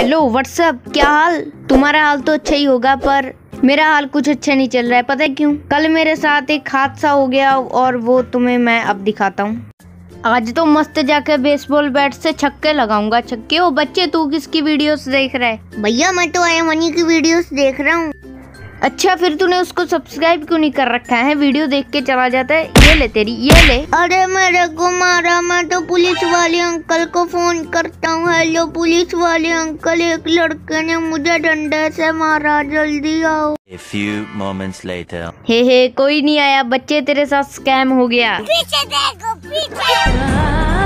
Hello what's up, क्या हाल? तुम्हारा हाल तो अच्छा ही होगा, पर मेरा हाल कुछ अच्छा नहीं चल रहा है। पता है क्यों? कल मेरे साथ एक हादसा हो गया और वो तुम्हें मैं अब दिखाता हूँ। आज तो मस्त जाके बेसबॉल बैट से छक्के लगाऊंगा। छक्के। ओ बच्चे, तू किसकी वीडियोस देख रहा है? भैया मैं तो मनी की वीडियोस देख रहा हूँ। अच्छा, फिर तूने उसको सब्सक्राइब क्यों नहीं कर रखा है? वीडियो देख के चला जाता है। ये ले तेरी, ये ले। अरे मेरे को मारा, मैं तो पुलिस वाले अंकल को फोन करता हूँ। हेलो पुलिस वाले अंकल, एक लड़के ने मुझे डंडे से मारा, जल्दी आओ। A few moments later. हे कोई नहीं आया बच्चे, तेरे साथ स्कैम हो गया। पीछे देखो, पीछे।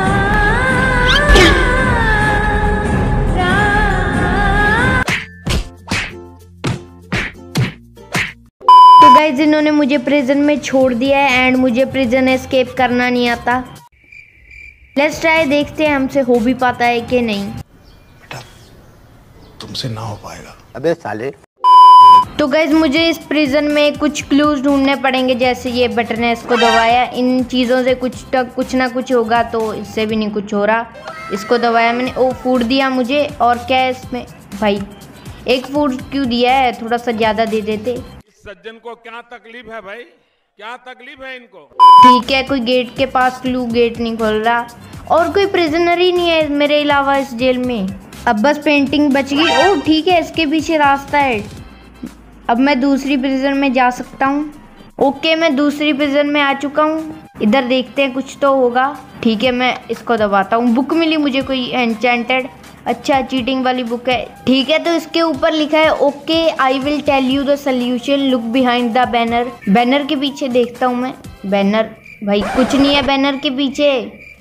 तो गाइस, इन्होंने मुझे प्रिजन में छोड़ दिया है एंड मुझे प्रिजन एस्केप करना नहीं आता। लेट्स ट्राई, देखते हैं हमसे हो भी पाता है कि नहीं। बेटा, तुमसे ना हो पाएगा। अबे साले। तो गाइस, मुझे इस प्रिजन में कुछ क्लूज ढूंढने पड़ेंगे। जैसे ये बटन है, इसको दबाया, इन चीज़ों से कुछ ना कुछ होगा। तो इससे भी नहीं कुछ हो रहा। इसको दबाया मैंने, ओ फूड दिया मुझे। और क्या है इसमें? भाई एक फूड क्यों दिया है? थोड़ा सा ज़्यादा दे देते। सज्जन को क्या तकलीफ है भाई? क्या तकलीफ है इनको? ठीक है, कोई गेट के पास क्लू, गेट नहीं खोल रहा। और कोई प्रिजनर ही नहीं है मेरे अलावा इस जेल में। अब बस पेंटिंग बच गई। ओह ठीक है, इसके पीछे रास्ता है। अब मैं दूसरी प्रिजन में जा सकता हूँ। ओके, मैं दूसरी प्रिजन में आ चुका हूँ। इधर देखते हैं, कुछ तो होगा। ठीक है, मैं इसको दबाता हूँ। बुक मिली मुझे कोई एन्चेंटेड। अच्छा, चीटिंग वाली बुक है। ठीक है, तो इसके ऊपर लिखा है okay I will tell you the solution, look behind the banner. Banner के पीछे देखता हूँ मैं। बैनर, भाई कुछ नहीं है बैनर के पीछे।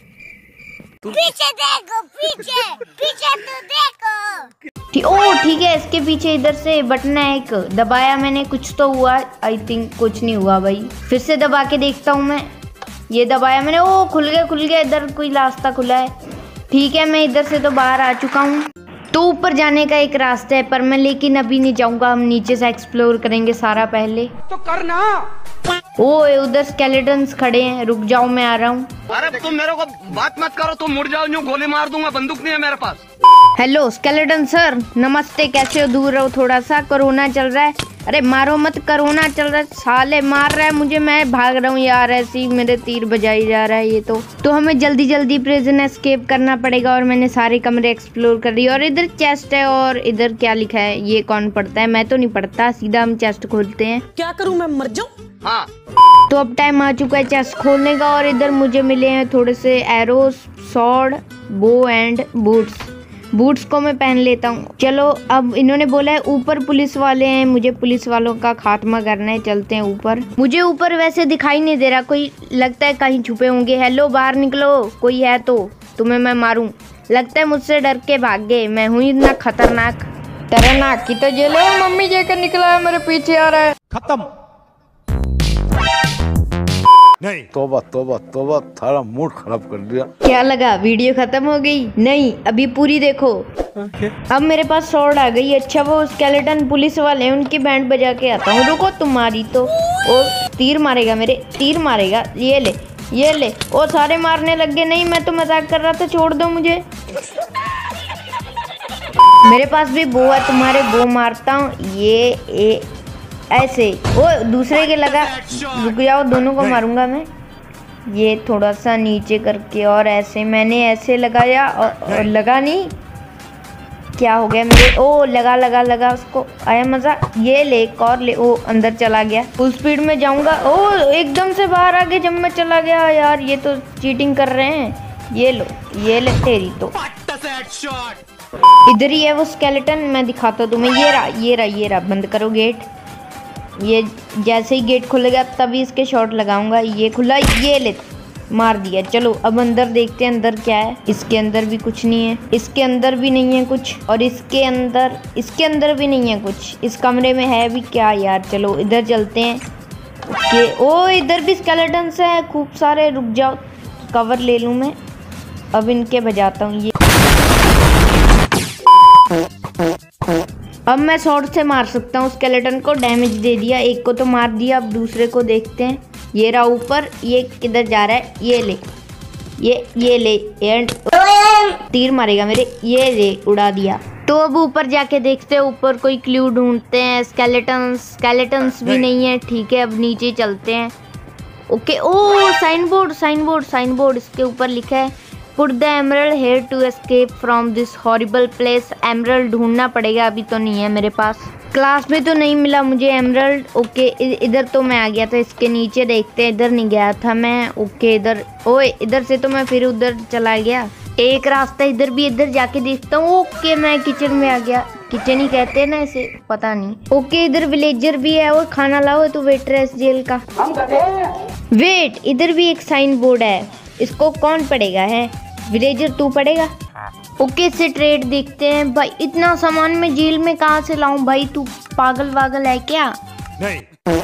पीछे देखो, पीछे पीछे तो देखो। ओह ठीक है, इसके पीछे इधर से बटन है एक, दबाया मैंने, कुछ तो हुआ। आई थिंक कुछ नहीं हुआ भाई। फिर से दबा के देखता हूँ मैं। ये दबाया मैंने, ओ खुल गया। इधर कोई रास्ता खुला है। ठीक है, मैं इधर से तो बाहर आ चुका हूँ। तो ऊपर जाने का एक रास्ता है, पर मैं लेकिन अभी नहीं जाऊंगा। हम नीचे से एक्सप्लोर करेंगे सारा पहले। तो करना। ओए उधर स्केलेटन्स खड़े हैं, रुक जाओ मैं आ रहा हूँ। अरे तुम मेरे को बात मत करो, तुम मुड़ जाओ, यूं गोली मार दूंगा, बंदूक नहीं है मेरे पास। हेलो स्केलेटन सर, नमस्ते। कैसे हो? दूर रहो थोड़ा सा, कोरोना चल रहा है। अरे मारो मत, कोरोना चल रहा है। साले मार रहा है मुझे, मैं भाग रहा हूँ यार। ऐसे ही मेरे तीर बजाई जा रहा है ये तो हमें जल्दी जल्दी प्रिजन एस्केप करना पड़ेगा। और मैंने सारे कमरे एक्सप्लोर कर लिए। और इधर चेस्ट है, और इधर क्या लिखा है ये कौन पढ़ता है? मैं तो नहीं पढ़ता। सीधा हम चेस्ट खोलते हैं। क्या करूं, मैं मर जाऊं? हाँ। तो अब टाइम आ चुका है चेस्ट खोलने का। और इधर मुझे मिले हैं थोड़े से arrows, sword, bow and boots को मैं पहन लेता हूँ। चलो, अब इन्होंने बोला है ऊपर पुलिस वाले हैं, मुझे पुलिस वालों का खात्मा करना है। चलते हैं ऊपर। मुझे ऊपर वैसे दिखाई नहीं दे रहा कोई, लगता है कहीं छुपे होंगे। हेलो बाहर निकलो, कोई है तो तुम्हें मैं मारूं। लगता है मुझसे डर के भाग गए। मैं हूँ इतना खतरनाक की तो जेलो। मम्मी जेकर निकला है, मेरे पीछे आ रहा है। खत्म। नहीं। तोबा तोबा तोबा, थारा मूड खराब कर दिया। क्या लगा वीडियो खत्म हो गई? नहीं, अभी पूरी देखो। अब मेरे पास सॉर्ड आ गई। अच्छा, वो स्केलेटन पुलिस वाले हैं, उनकी बैंड बजा के आता हूँ। रुको, तुम्हारी तो ओ तीर मारेगा मेरे, तीर मारेगा। ये ले। ओ सारे मारने लग गए। नहीं, मैं तो मजाक कर रहा था, छोड़ दो मुझे। मेरे पास भी बो है, तुम्हारे बो मारता हूँ। ये ऐसे। ओ दूसरे के लगा, रुक जाओ, दोनों को मारूंगा मैं। ये थोड़ा सा नीचे करके, और ऐसे मैंने ऐसे लगाया और लगा नहीं। क्या हो गया मेरे? ओ लगा उसको। आया मजा। ये ले, एक और ले। ओ अंदर चला गया। फुल स्पीड में जाऊंगा। ओ एकदम से बाहर आ गए जब मैं चला गया। यार ये तो चीटिंग कर रहे हैं। ये लो, ये ले तेरी तो। इधर ही है वो स्केलेटन, मैं दिखाता हूँ तुम्हें। ये रहा। बंद करो गेट। ये जैसे ही गेट खुलेगा तभी इसके शॉट लगाऊंगा। ये खुला, ये ले, मार दिया। चलो अब अंदर देखते हैं अंदर क्या है। इसके अंदर भी कुछ नहीं है, इसके अंदर भी नहीं है कुछ, और इसके अंदर भी नहीं है कुछ। इस कमरे में है भी क्या यार? चलो इधर चलते हैं। ओ इधर भी स्केलेटन्स है खूब सारे। रुक जाओ, कवर ले लूँ मैं। अब इनके बजाता हूँ। ये अब मैं शॉट से मार सकता हूँ स्केलेटन को। डैमेज दे दिया, एक को तो मार दिया। अब दूसरे को देखते हैं। ये रहा ऊपर। ये किधर जा रहा है? ये ले एंड तीर मारेगा मेरे। ये ले, उड़ा दिया। तो अब ऊपर जाके देखते हैं, ऊपर कोई क्लू ढूंढते हैं। स्केलेटन्स भी नहीं है। ठीक है, अब नीचे चलते हैं। ओके, ओ साइन बोर्ड इसके ऊपर लिखा है put the emerald here to escape from this horrible place. Emerald ढूंढना पड़ेगा, अभी तो नहीं है मेरे पास। क्लास में तो नहीं मिला मुझे एमरल्ड। ओके, इधर तो मैं आ गया था, इसके नीचे देखते हैं। इधर नहीं गया था मैं। ओके, इधर से तो मैं फिर उधर चला गया। एक रास्ता इधर भी, इधर जाके देखता हूँ। ओके, मैं किचन में आ गया। किचन ही कहते हैं ना इसे, पता नहीं। ओके, इधर विलेजर भी है और खाना लाओ, तो वेटरेस जेल का। वेट, इधर भी एक साइन बोर्ड है, इसको कौन पढ़ेगा है? विलेजर तू पढ़ेगा? ओके, इससे ट्रेड देखते हैं। भाई इतना सामान मैं जेल में कहाँ से लाऊं? भाई तू पागल वागल है क्या? नहीं।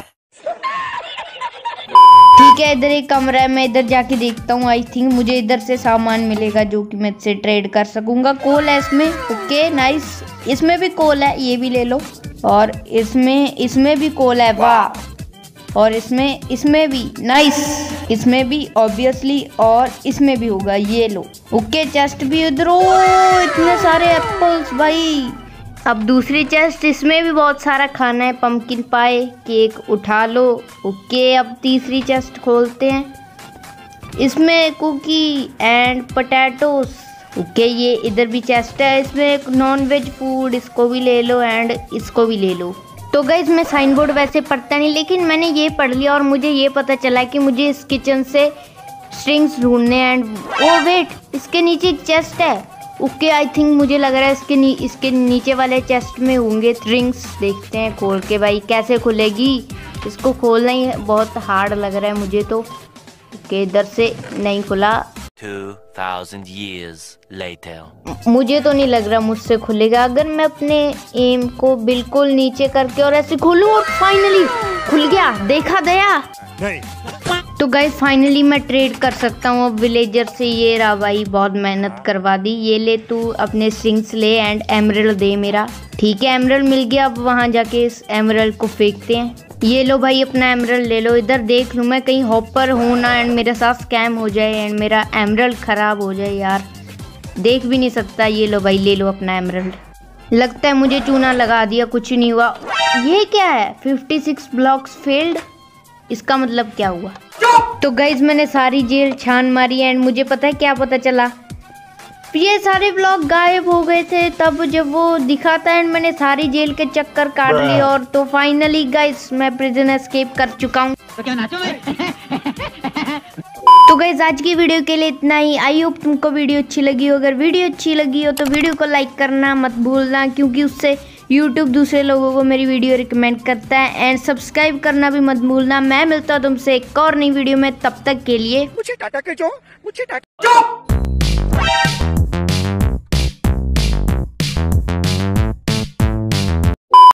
ठीक है, इधर एक कमरा है, मैं इधर जाके देखता हूँ। आई थिंक मुझे इधर से सामान मिलेगा जो कि मैं इससे ट्रेड कर सकूंगा। कोल है इसमें। ओके नाइस, इसमें भी कोल है, ये भी ले लो। और इसमें भी कोल है, वाह। और इसमें भी नाइस, इसमें भी ऑब्वियसली, और इसमें भी होगा, ये लो। ओके, चेस्ट भी उधर। ओ इतने सारे एप्पल्स भाई। अब दूसरी चेस्ट, इसमें भी बहुत सारा खाना है। पंपकिन पाए, केक उठा लो। ओके, अब तीसरी चेस्ट खोलते हैं। इसमें कुकी एंड पोटैटोस। ओके, ये इधर भी चेस्ट है, इसमें एक नॉन वेज फूड, इसको भी ले लो एंड इसको भी ले लो। तो गाइस, मैं साइन बोर्ड वैसे पढ़ता नहीं, लेकिन मैंने ये पढ़ लिया और मुझे ये पता चला कि मुझे इस किचन से स्ट्रिंग्स ढूंढने एंड ओ वेट, इसके नीचे एक चेस्ट है। ओके, आई थिंक मुझे लग रहा है इसके नीचे वाले चेस्ट में होंगे स्ट्रिंग्स। देखते हैं खोल के। भाई कैसे खुलेगी? इसको खोलना ही बहुत हार्ड लग रहा है मुझे तो। ओके, इधर से नहीं खुला। 2000 years later. मुझे तो नहीं लग रहा मुझसे खुलेगा। अगर मैं अपने एम को बिल्कुल नीचे करके और ऐसे खोलूं और फाइनली खुल गया, देखा दया। नहीं। तो गाइस, फाइनली मैं ट्रेड कर सकता हूँ अब विलेजर से। ये रहा भाई, बहुत मेहनत करवा दी। ये ले, तू अपने स्ट्रिंग्स ले एंड एमरल्ड दे मेरा। ठीक है, एमरल्ड मिल गया। अब वहाँ जाके इस एमरल्ड को फेंकते हैं। ये लो भाई, अपना एमरल्ड ले लो। इधर देख लूँ मैं कहीं हॉपर हूँ ना एंड मेरे साथ स्कैम हो जाए एंड मेरा एमरल्ड खराब हो जाए यार, देख भी नहीं सकता। ये लो भाई, ले लो अपना एमरल्ड। लगता है मुझे चूना लगा दिया, कुछ नहीं हुआ। ये क्या है? 56 ब्लॉक्स फेल्ड, इसका मतलब क्या हुआ? तो गाइज, मैंने सारी जेल छान मारी एंड मुझे पता है क्या पता चला। ये सारे ब्लॉक गायब हो गए थे तब जब वो दिखा था एंड मैंने सारी जेल के चक्कर काट लिए। और तो फाइनली गाइज, मैं प्रिजन एस्केप कर चुका हूँ। तो गाइज, आज की वीडियो के लिए इतना ही। आई होप तुमको वीडियो अच्छी लगी हो। अगर वीडियो अच्छी लगी हो तो वीडियो को लाइक करना मत भूलना, क्योंकि उससे YouTube दूसरे लोगों को मेरी वीडियो रिकमेंड करता है। एंड सब्सक्राइब करना भी मत भूलना। मैं मिलता हूँ तुमसे एक और नई वीडियो में, तब तक के लिए मुझे टाटा के जो, मुझे टाटा।